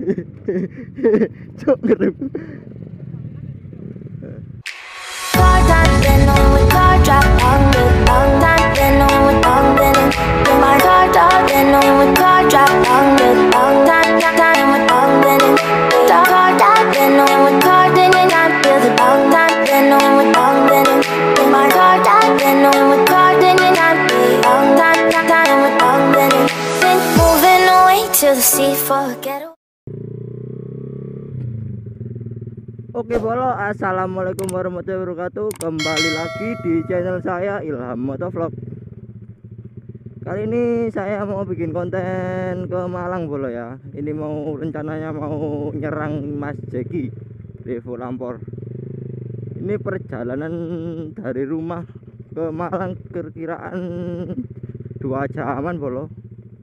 Cuk ngerem. Oke bolo, assalamualaikum warahmatullahi wabarakatuh. Kembali lagi di channel saya Ilham Motovlog. Kali ini saya mau bikin konten ke Malang bolo ya. Ini mau rencananya mau nyerang Mas Jeki Devo Lampor. Ini perjalanan dari rumah ke Malang kiraan 2 jaman bolo.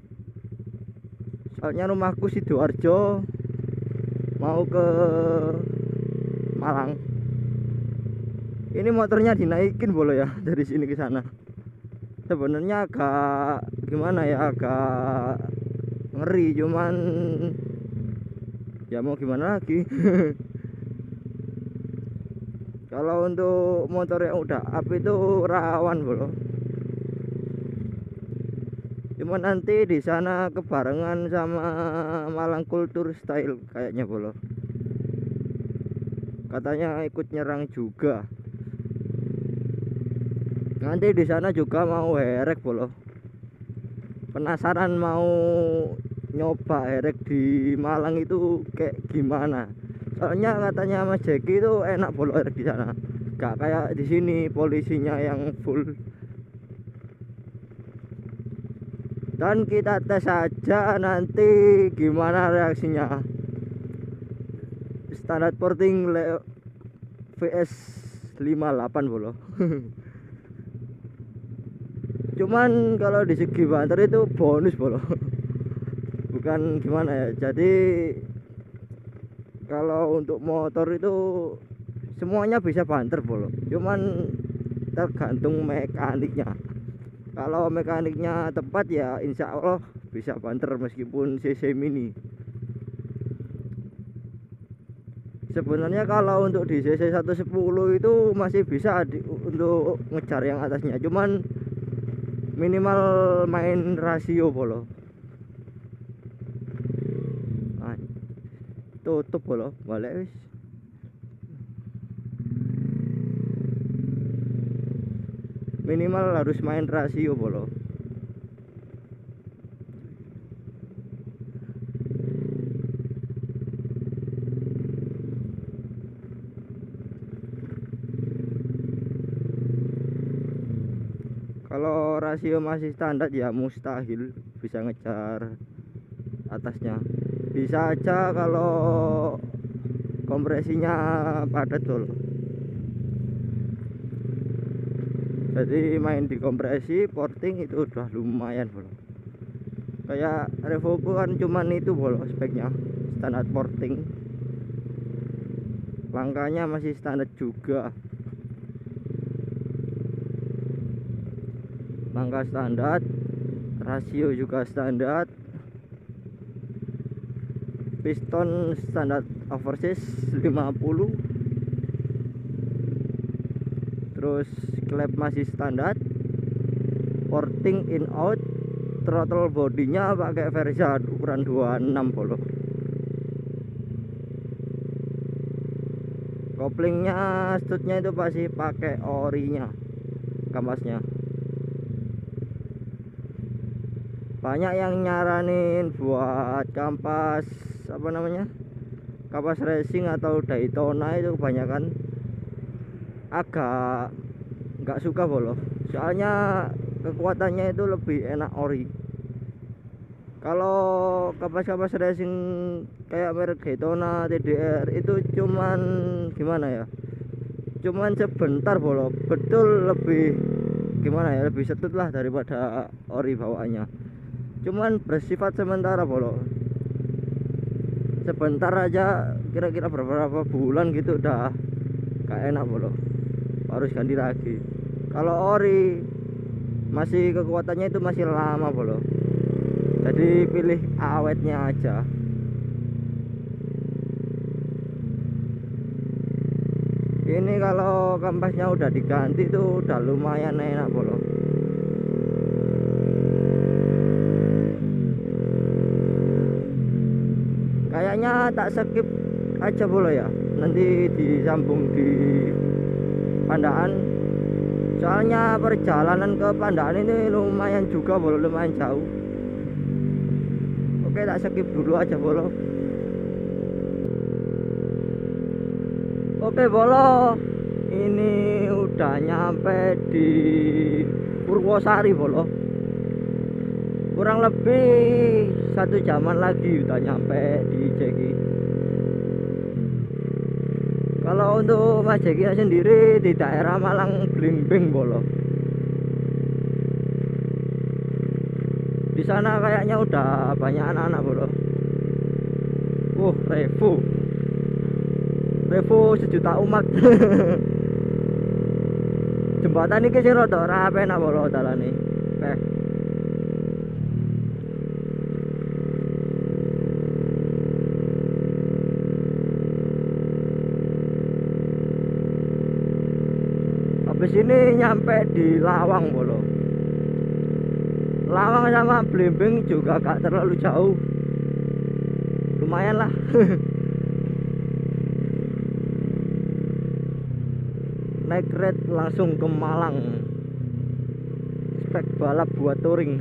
Soalnya rumahku Sidoarjo, mau ke Malang. Ini motornya dinaikin bolo ya dari sini ke sana. Sebenarnya agak gimana ya, agak ngeri, cuman ya mau gimana lagi. Kalau untuk motor yang udah up itu rawan bolo. Cuman nanti di sana kebarengan sama Malang Culture Style kayaknya bolo. Katanya ikut nyerang juga. Nanti di sana juga mau herek bolo. Penasaran mau nyoba herek di Malang itu kayak gimana? Soalnya katanya Mas Jeki itu enak bolo herek di sana. Gak kayak di sini polisinya yang full. Dan kita tes saja nanti gimana reaksinya. Standar porting VS 58 bolo. Cuman kalau di segi banter itu bonus bolo. Bukan gimana ya. Jadi kalau untuk motor itu semuanya bisa banter bolo. Cuman tergantung mekaniknya. Kalau mekaniknya tepat ya insya Allah bisa banter meskipun CC mini. Sebenarnya kalau untuk di CC 110 itu masih bisa untuk ngejar yang atasnya. Cuman minimal main rasio bolo. Nah, tutup bolo, balik wis. Minimal harus main rasio bolo. Kalau rasio masih standar ya mustahil bisa ngejar atasnya. Bisa aja kalau kompresinya padat bolo. Jadi main di kompresi porting itu udah lumayan bolo. Kayak Revoku kan cuman itu bolo speknya, standar porting. Langkahnya masih standar juga. Langkah standar, rasio juga standar. Piston standar overseas 50. Terus klep masih standar. Porting in out. Throttle bodinya pakai Versa ukuran 26 bolo. Koplingnya stutnya itu pasti pakai orinya, kampasnya. Banyak yang nyaranin buat kampas apa namanya, kampas racing atau Daytona itu kebanyakan agak nggak suka bolo. Soalnya kekuatannya itu lebih enak ori. Kalau kampas-kampas racing kayak merek Daytona, TDR itu cuman gimana ya, cuman sebentar bolo. Betul lebih gimana ya, lebih setut lah daripada ori bawaannya. Cuman bersifat sementara bolo. Sebentar aja, kira-kira beberapa bulan gitu udah gak enak bolo, harus ganti lagi. Kalau ori masih kekuatannya itu masih lama bolo. Jadi pilih awetnya aja. Ini kalau kampasnya udah diganti tuh udah lumayan enak bolo. Kayaknya tak skip aja bolo ya, nanti disambung di Pandaan. Soalnya perjalanan ke Pandaan ini lumayan juga bolo, lumayan jauh. Oke, tak skip dulu aja bolo. Oke bolo, ini udah nyampe di Purwosari bolo. Kurang lebih 1 jaman lagi udah nyampe di Jeki. Kalau untuk Mas Jeki sendiri di daerah Malang Blimbing bolo. Di sana kayaknya udah banyak anak-anak bolo. Revo 1 juta umat. Jembatan ini sing rada ora penak bolo dalane. Habis ini nyampe di Lawang bolo. Lawang sama Blimbing juga gak terlalu jauh, lumayan lah. Naik red langsung ke Malang, spek balap buat touring.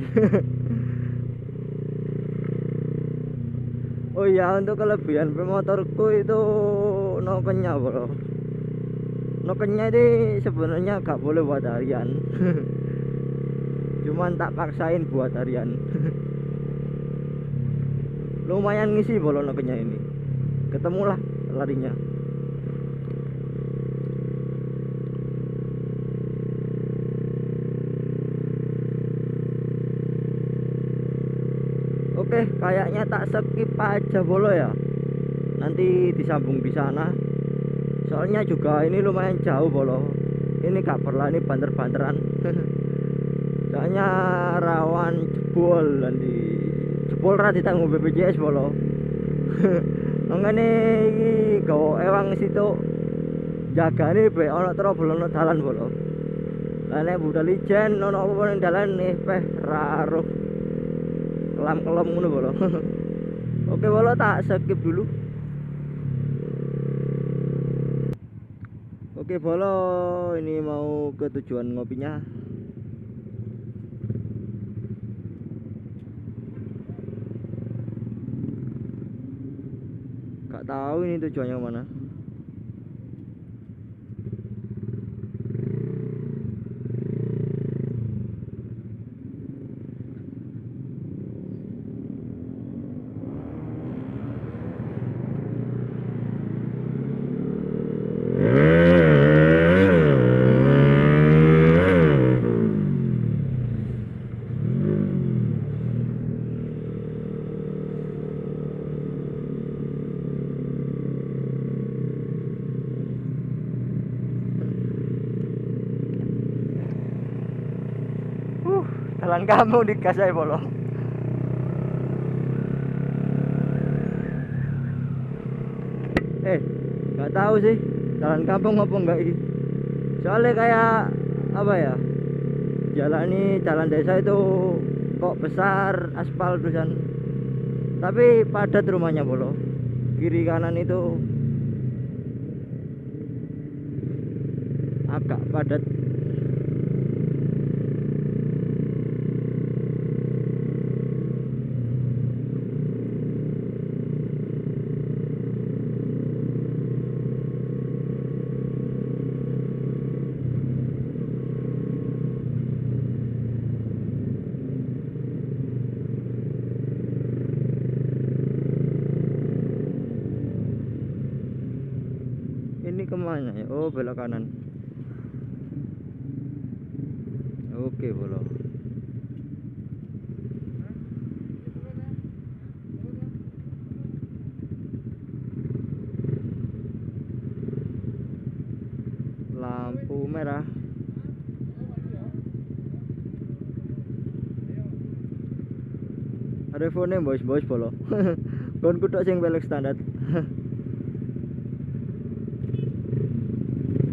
Oh iya, untuk kelebihan pemotorku itu nokennya bro. Nokennya ini sebenarnya gak boleh buat harian. Cuman tak paksain buat harian. Lumayan ngisi bolo nokennya ini. Ketemulah larinya. Oke, kayaknya tak skip aja bolo ya. Nanti disambung di sana. Soalnya juga ini lumayan jauh bolo. Ini gak perlu ini banter-banteran. Soalnya rawan jebol, nanti jebol ra ditanggung BPJS bolo. Mangane iki gawa ewang situ jagane be ana trouble ana dalan bolo. Lah nek budal ijen ana apa ning dalan peh ra aruh kelam-kelam ngono bolo. Oke bolo, tak skip dulu. Oke bolo, ini mau ke tujuan ngopinya. Gak tahu ini tujuannya mana. Jalan kampung digas ae bolo. Nggak tahu sih jalan kampung apa enggak ini. Soalnya kayak apa ya? Jalan desa itu kok besar aspal terusan. Tapi padat rumahnya bolo. Kiri kanan itu agak padat. Ini kemana ya? Oh, belok kanan. Oke bolo. Lampu merah. Ada phone bos bolo. Kon kutok sing belok standar.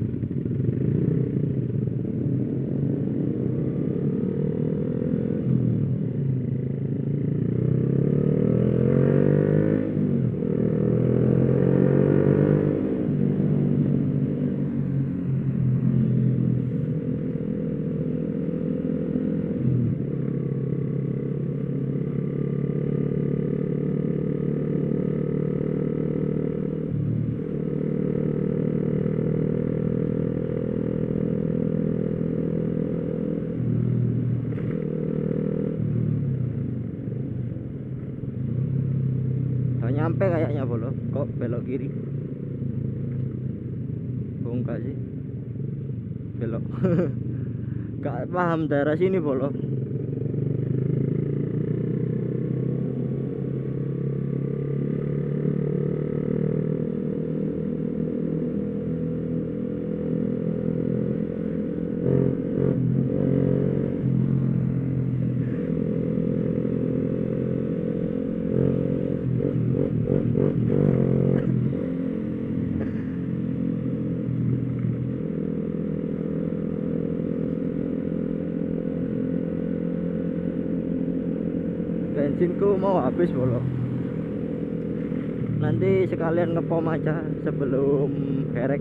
nyampe kayaknya bolo. Kok belok kiri? Oh enggak sih, belok. Gak paham daerah sini bolo. Bensinku mau habis bolo. Nanti sekalian ngepom aja sebelum herek.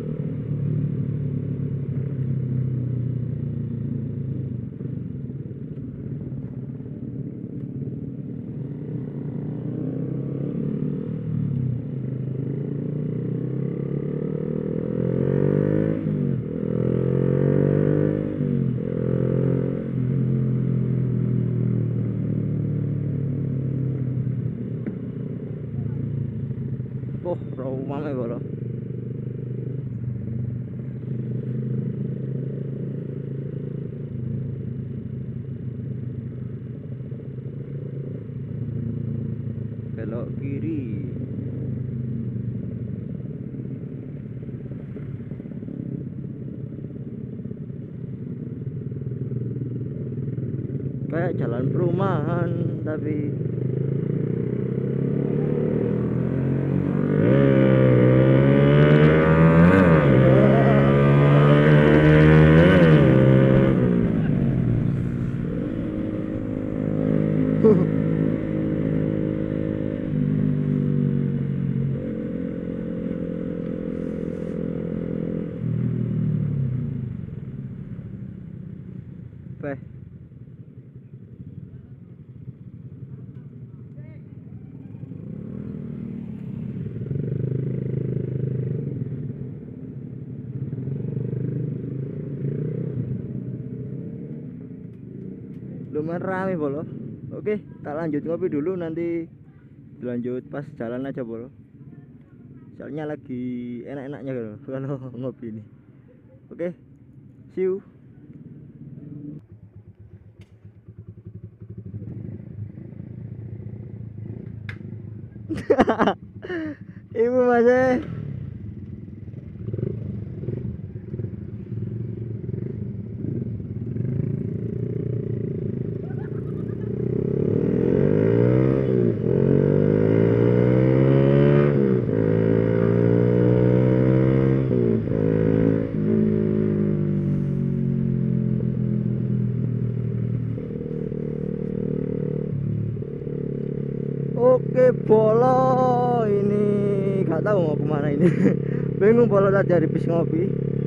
Oh, rumah bolo. Belok kiri. Kayak jalan perumahan tapi Peh. Lumayan rame bolo. Oke, tak lanjut ngopi dulu, nanti dilanjut pas jalan aja bolo. Soalnya lagi enak-enaknya gitu kalau ngopi ini. Oke, see you. Ibu masih. Oke bolo, ini gak tahu mau kemana ini. Bingung bolo tadi dari bis ngopi.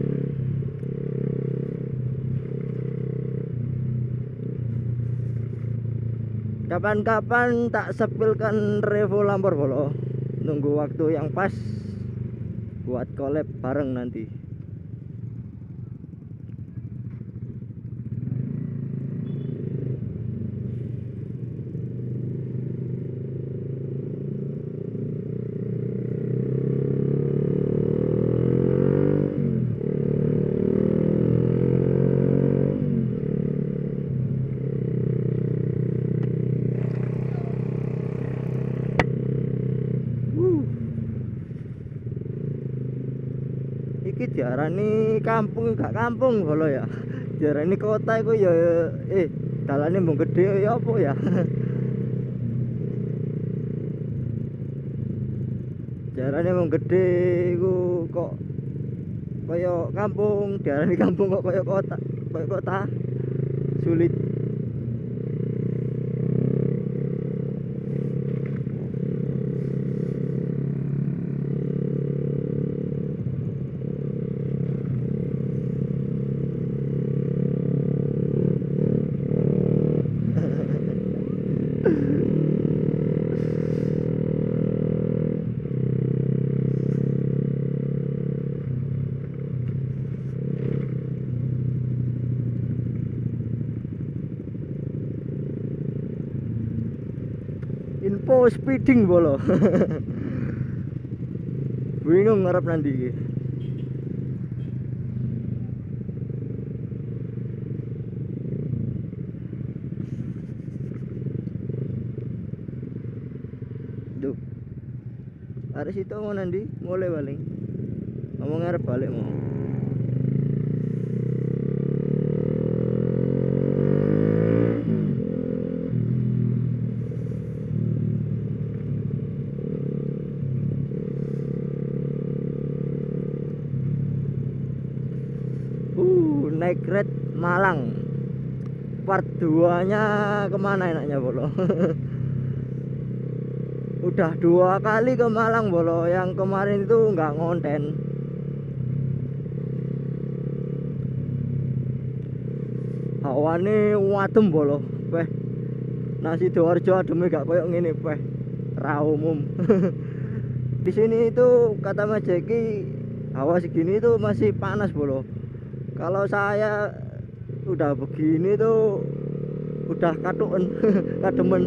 Kapan-kapan tak sepilkan Revo Lampor bolo. Nunggu waktu yang pas buat collab bareng nanti. Iki diarani kampung gak kampung bolo ya. Diarani kota iku ya dalane mbung gede ya apa ya. Diarani mbung gede iku kok kaya kampung, diarani kampung kok kaya kota, kaya kota. Sulit. Info speeding bolo. Bingung ngarep nanti iki. Duh. Arek situ mau nanti mulai paling. Ngomong ngarep balik mau. Naik Red Malang part 2 nya kemana enaknya Bolo? Udah 2 kali ke Malang Bolo, yang kemarin itu nggak ngonten. Hawane wadem Bolo, peh nasi Sidoarjo ademe gak koyok ngene peh ra umum. Di sini itu kata Mas Jeki hawa segini itu masih panas Bolo. Kalau saya udah begini tuh udah katuken kademen.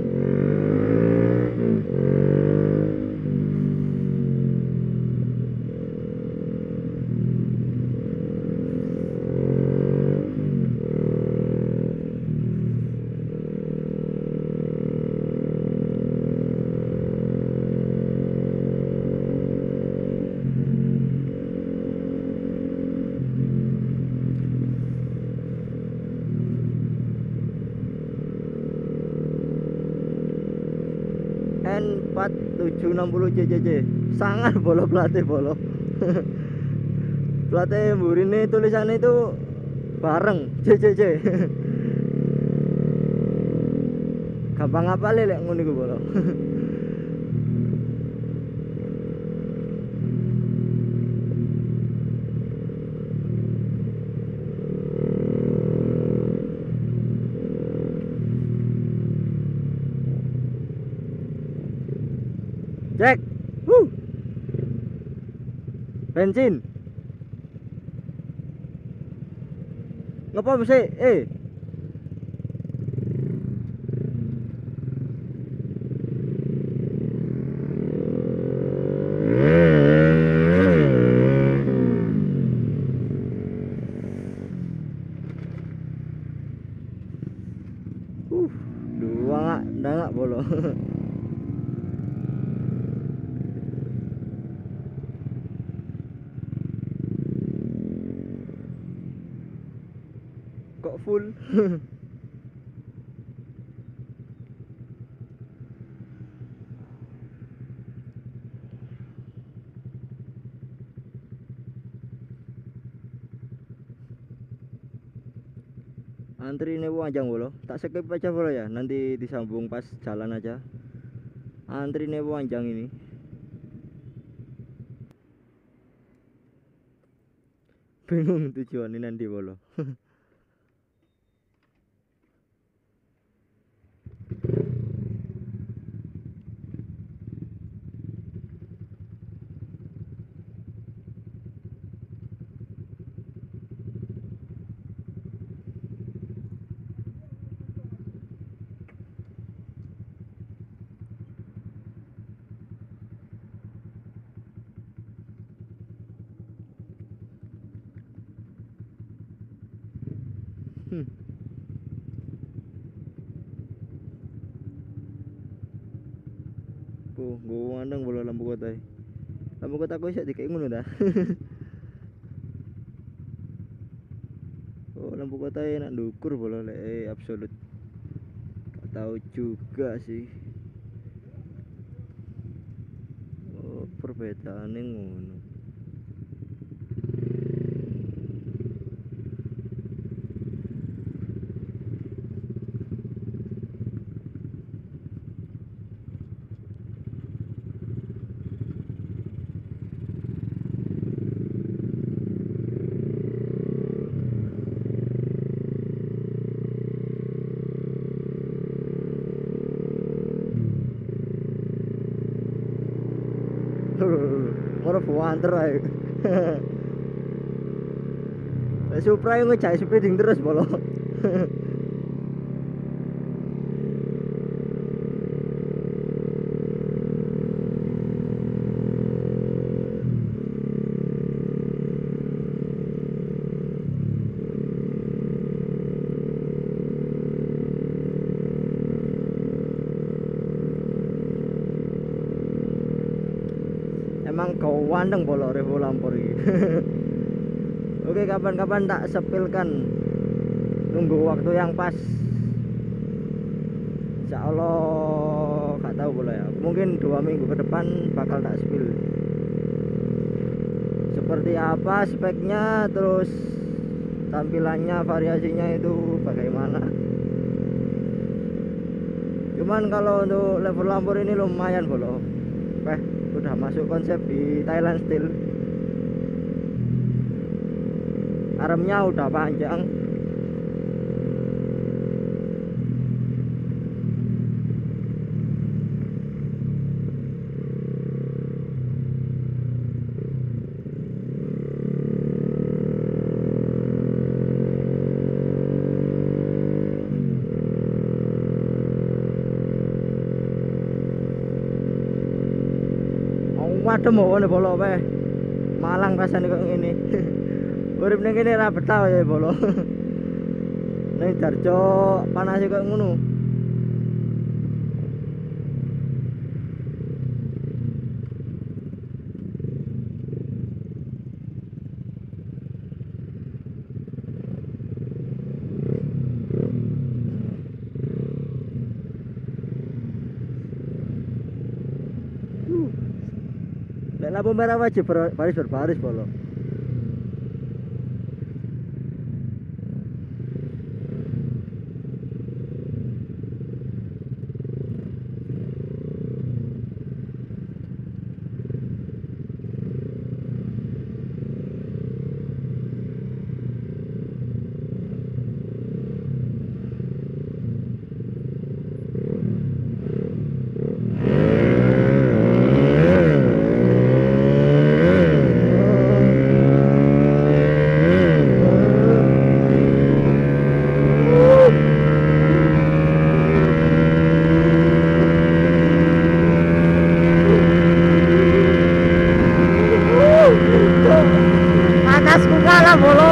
N4760 CCC sangat Bolo pelatih Bolo. Pelatih burine tulisannya itu bareng CCC. Gampang apa lek ngono iku Bolo. Cek. Bensin. Ngapa sih? Dua nggak Bolo. Kok full? Antri ini panjang Bolo, tak skip aja Bolo ya, nanti disambung pas jalan aja. Antri ini panjang ini. Bingung tujuan ini nanti Bolo. Gue mandang Bolo lampu kota. Lampu kota aku bisa dikayak ngono dah. Oh, lampu kota enak ndukur Bolo lek absolut. Gak tahu juga sih. Oh, perbedaannya ngono. Ora buanter ae. Supra yang ngejak speeding terus Bolo. wandeng bolo Revo Lampor ini. Oke, kapan-kapan tak sepilkan, tunggu waktu yang pas. Insya Allah gak tahu boleh ya, mungkin 2 minggu ke depan bakal tak spill seperti apa speknya, terus tampilannya, variasinya itu bagaimana. Cuman kalau untuk level Lampor ini lumayan bolo, udah masuk konsep di Thailand Steel. Armnya udah panjang. Waduh mau nih bolo Malang rasanya kok ngene. Urip ning kene ra betah ya bolo. Ning Darjo panas kok ngono. Lek lampu merah wajib berbaris bolo. Atasku kalah bolo.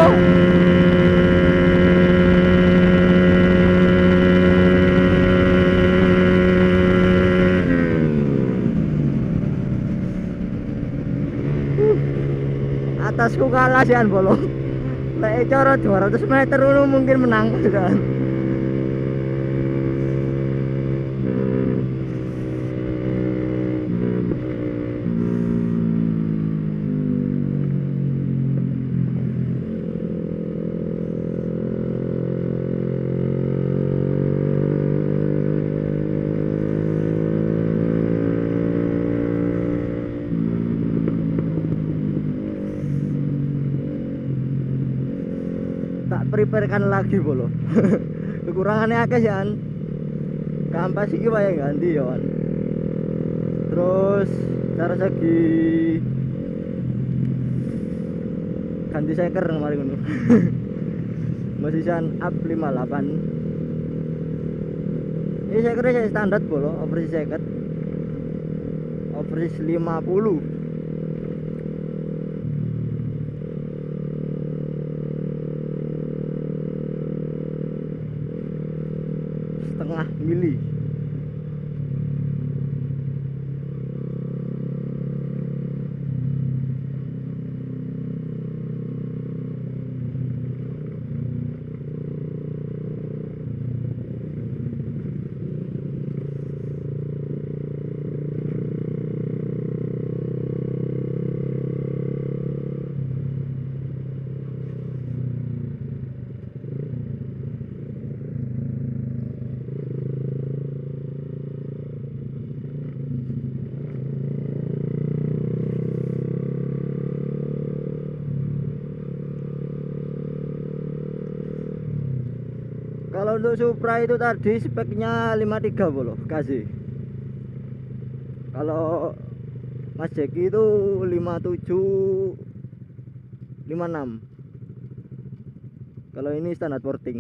Atasku kalah sian bolo. Lek cara 200 meter dulu mungkin menang kan. Tak preparekan lagi bolo. Kekurangannya akeh kan. Kampas iki wae ganti ya kan. Terus cara segi ganti seker mari ngono. Mesisan up 58. Ini sekernya standar bolo, overseas seket. Overseas 50. Setengah mili. Kalau untuk Supra itu tadi speknya 53 bolo kasih. Kalau Mas Jeki itu 57 56. Kalau ini standar porting.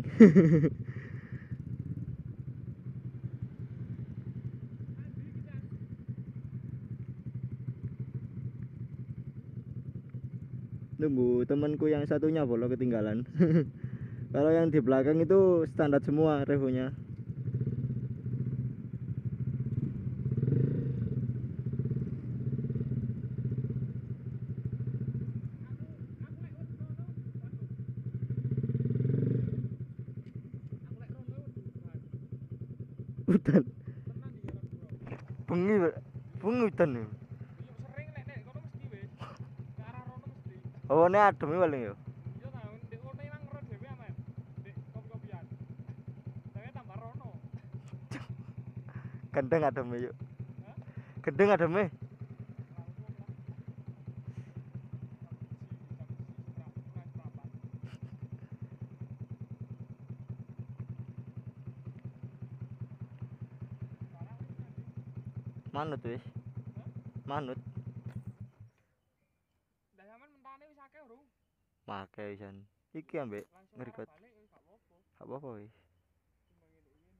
Nunggu temanku yang satunya bolo ketinggalan. Kalau yang di belakang itu standar semua revonya. Udan. Tenan iki ora gua. Bengi, Pak. Bengi udan. Iya sering nek kono mesti wis. Ke arah rono mesti. Hawane adem paling ya. Iya ta, ndek kono ilang ngero dhewe aman. Ndek kopi-kopian. Tapi tambah rono. Gendeng ademe yuk. Hah? Gendeng ademe. Rampung lah. Jam 1 jam 1 kurang 4. Sekarang wis nanti. Manut wis. Hah? Manut. Lah sampean mentane wis akeh urung? Make wisan. Iki ambek Langsung ngerekot. arah balik wis gak apa-apa. Gak apa-apa wis. Timbang ngene-ngene.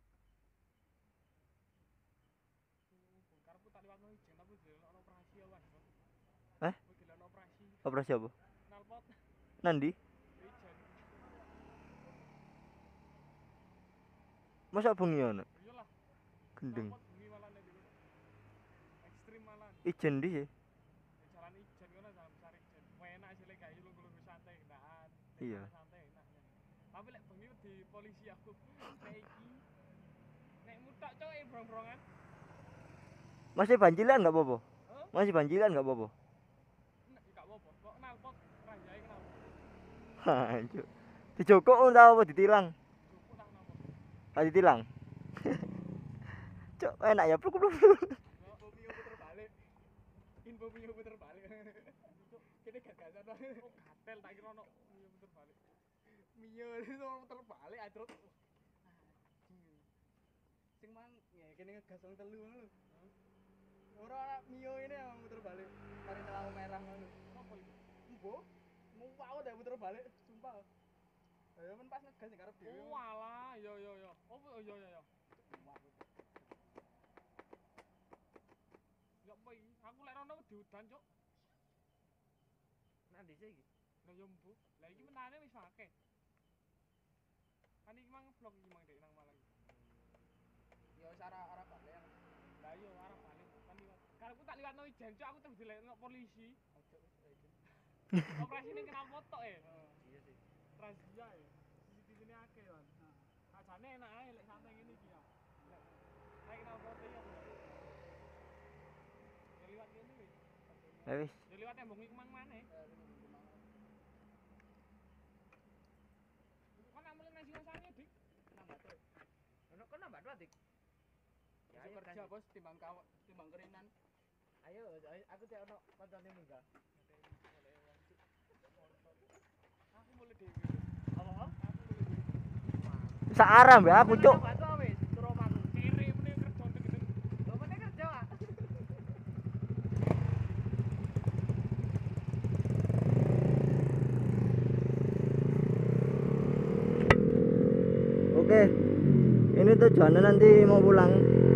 Karepku tak liwatno ijen tapi delok operasi awan. Eh? Kowe delok operasi Operasi apa? knalpot Nandi? ijen. Masa bengi ono? Iyalah, Gendeng. knalpot bengi malah nek dhewe. Ekstrim malah. Ijen di sih. Jalan ijen kono jalan besar ijen. Enak sih lek gawe lungguh-lungguh santai kendaan. Iya. Santai enak. Tapi lek bengi di polisi aku. Nek iki nek mutak cok brong-brongan. Masih banjilan gak apa-apa? Heh? Masih banjilan gak apa-apa? Nek gak apa-apa. Kok knalpot ranjai knalpot. Hancur. Dijokok tau apa ditilang? Cukup tak knalpot. Ah ditilang. Cok enak ya pluk pluk. Info punya puter balik. Info punya puter balik. Kene gagasan to. Oh, gatel tak kira ono punya puter balik. Mio itu puter balik ajrot. Sing mang ya kene ngegas wong telu ngono lho. Ora ana Mio ini yang muter balik. Mari lampu merah ngono. Sopo iki? Embo. Mau wae dak muter balik, sumpah. Ya men pas ngegas ngarep dhewe. Oh alah, yo. Oh yo. Enggak apa iki? Aku lek rono wedi udan, Cuk. Nah dhisik iki. Lah yo mbuh. Lah iki mentane wis akeh. Kan iki mang vlog iki mang dek nang Malang. Ya wis arah balik. Lah yo arah balik. Kan liwat. Karepku tak liwatno ijen, Cuk. Aku terus dilekno polisi. Ojo wis ijen. Operasi ning kenal foto e. Iya sih. Razia e. CCTV-ne akeh, Wan. Ajane enak ae lek santai ngene iki ya. Lek kenal foto ya. Liwat kene wis. Ya wis. Ya liwat tembok iki mang maneh. Kan nak mulai nasi rasane, Dik. Nambah tuh. Ono kan nambah tuh, Dik. Ya ayo kerja, Bos, timbang kerinan. Ayo, aku cek ono kancane munggah. Aku mulai dhewe. Apa? Aku mulai dhewe. Searah mbak aku cok. Batu wis, turu omahku. Kiri meneh kerja ndek. Lho meneh kerja, Pak. Oke. Ini tujuannya nanti mau pulang.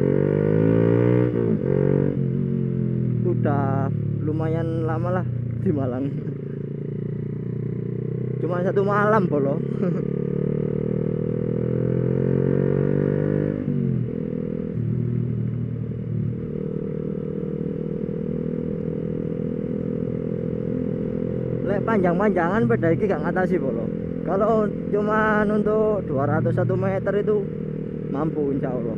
Udah lumayan lama lah di Malang. Cuma 1 malam bolo. Lek panjang-panjangan beda iki gak ngatasi bolo. Kalau cuma untuk 201 meter itu mampu insya Allah.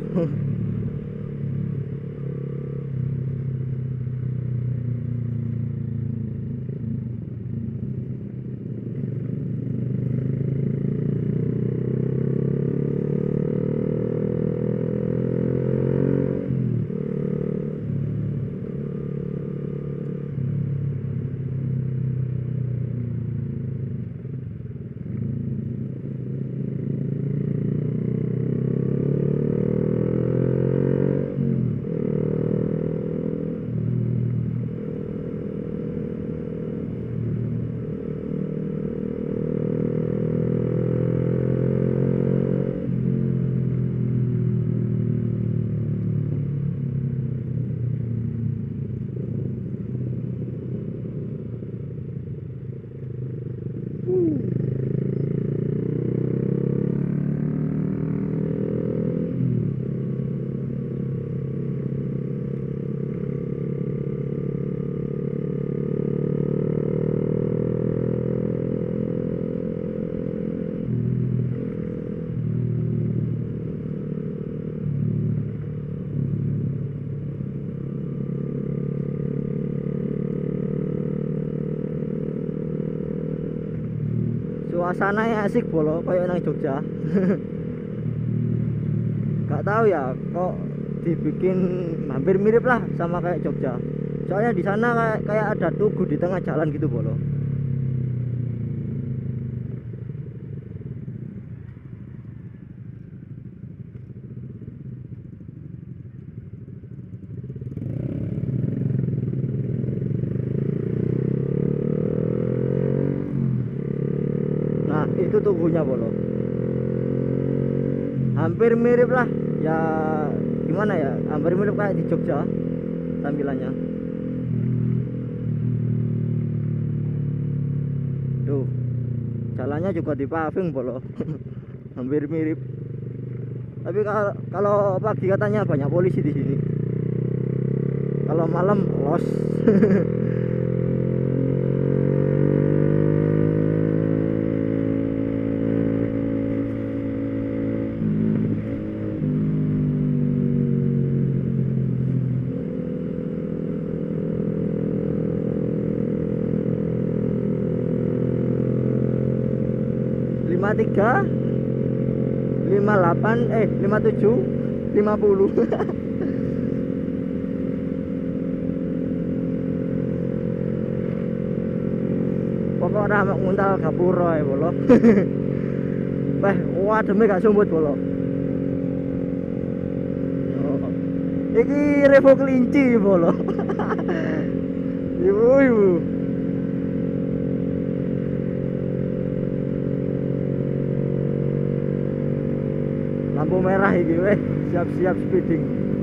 suasananya asik bolo kayak nang Jogja. Gak tahu ya kok dibikin hampir mirip lah sama kayak Jogja. Soalnya di sana kayak ada tugu di tengah jalan gitu bolo. Nah itu tugunya bolo, hampir mirip lah ya, gimana ya, hampir mirip kayak di Jogja tampilannya. Tuh jalannya juga dipaving bolo. Hampir mirip, tapi kalau pagi katanya banyak polisi di sini, kalau malam los. 53 58 57 50. Pokoknya mek nguntal gapura ya bolo. Wah, wademe gak sumbut bolo. Oh. Iki Revo kelinci bolo. Ibu. Lampu merah iki weh, siap-siap speeding.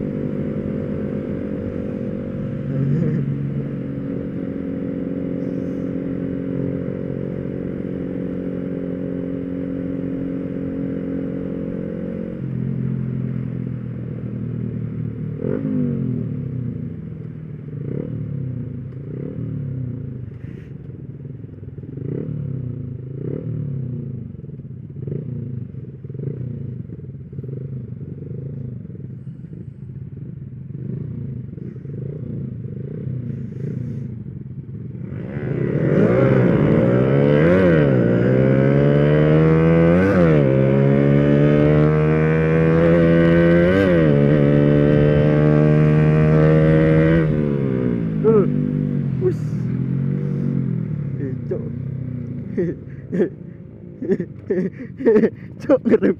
Cok ngerem.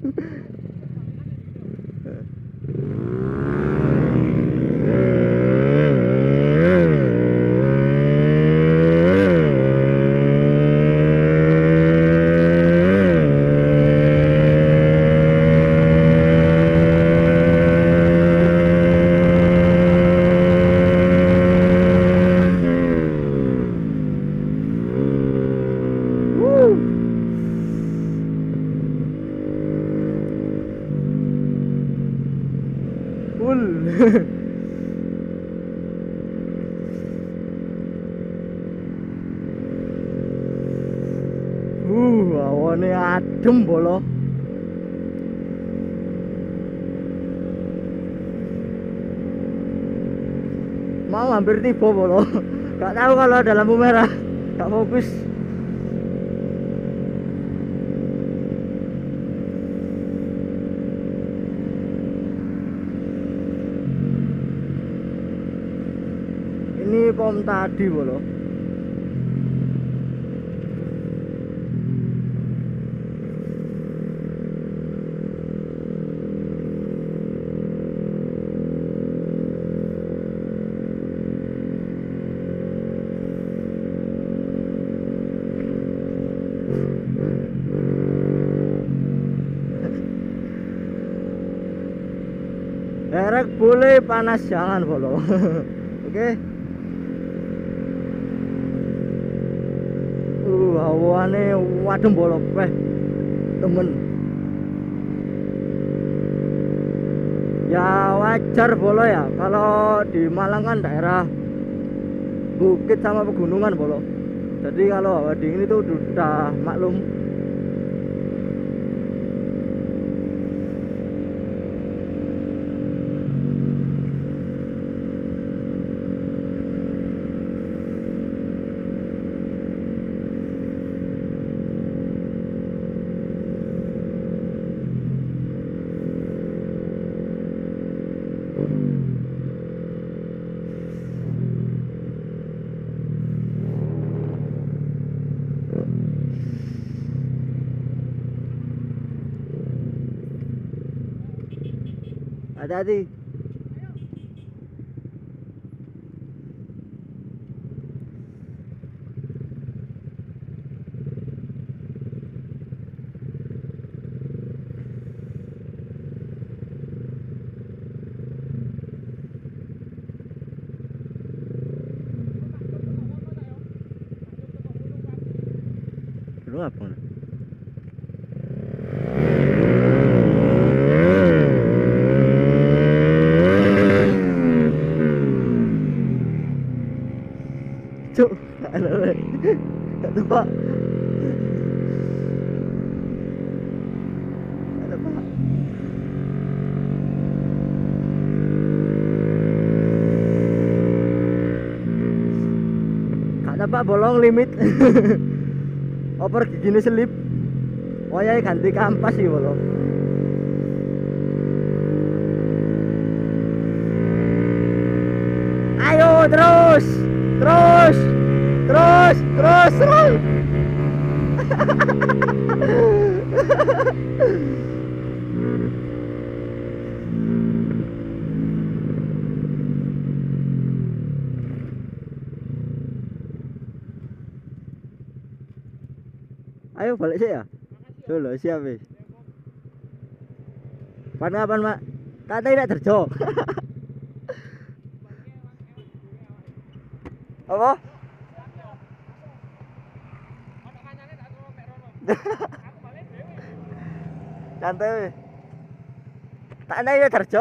Awane adem bolo. Mau hampir tiba bolo. Gak tahu kalau ada lampu merah, gak fokus. Ini pom tadi bolo. Derek boleh, panas jangan bolo. Oke. Hawane wadem bolo temen. Ya wajar bolo ya, kalau di Malang kan daerah bukit sama pegunungan bolo. Jadi kalau hawa dingin itu udah maklum. Hati-hati. Lu apa? Cuk, ada Pak. Ada Pak. Kata Pak bolong limit. Oper gini selip. Wayai ganti kampas sih bolong. Ayo terus. Terus. Ayo balik sih ya. Dulu siap wis. Kapan Mak? Kata tidak terjo. Apa? Santai. Tak naik ya terjo.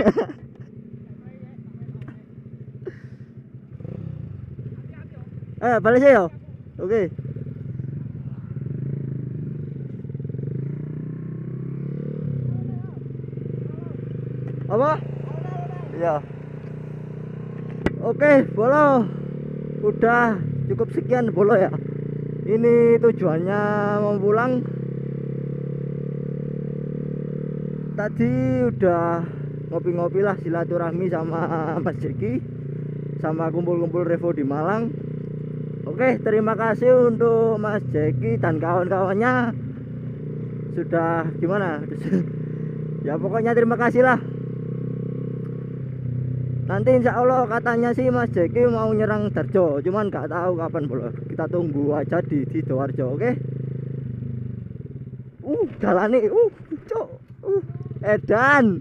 Balik sih ya. Oke. Apa? Iya. Oke, bolo. Udah cukup sekian bolo ya. Ini tujuannya mau pulang. Tadi udah ngopi-ngopi lah, silaturahmi sama Mas Jeki, sama kumpul-kumpul revo di Malang. Oke, terima kasih untuk Mas Jeki dan kawan-kawannya. Sudah gimana? Ya pokoknya terima kasih lah. Nanti insya Allah katanya sih Mas Jeki mau nyerang Darjo, cuman nggak tahu kapan bro. Kita tunggu aja di Sidoarjo, oke? Jalani, cok, edan.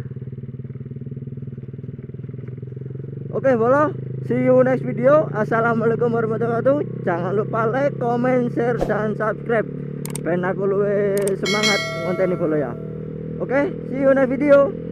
Oke, bolo. See you next video. Assalamualaikum warahmatullahi wabarakatuh. Jangan lupa like, comment, share, dan subscribe. Ben aku luwe semangat konten ini bolo ya. Oke, see you next video.